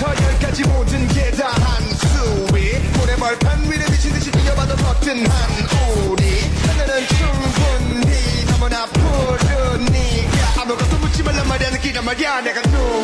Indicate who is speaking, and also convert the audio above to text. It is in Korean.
Speaker 1: 1부터 10까지 모든 게 다 한수위 모래벌판 위를 미친듯이 뛰어봐도 버튼 한 우리 하늘은 충분히 너무나 푸르니까 아무것도 묻지 말란 말이야 느끼란 말이야 내가 누구